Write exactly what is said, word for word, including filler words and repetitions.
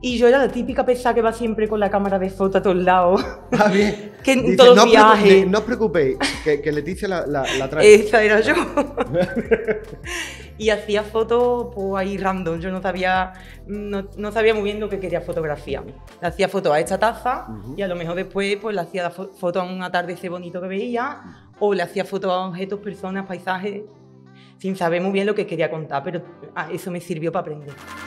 Y yo era la típica pesada que va siempre con la cámara de foto a todos lados. Ah, bien. Que en Dice, todos no los os preocu- viajes. No os preocupéis, que, que Leticia la, la, la trae. Esa era yo. Y hacía fotos pues, ahí random. Yo no sabía, no, no sabía muy bien lo que quería fotografiar. Le hacía fotos a esta taza uh-huh. y a lo mejor después pues, le hacía fo fotos a un atardecer bonito que veía o le hacía fotos a objetos, personas, paisajes, sin saber muy bien lo que quería contar, pero ah, eso me sirvió para aprender.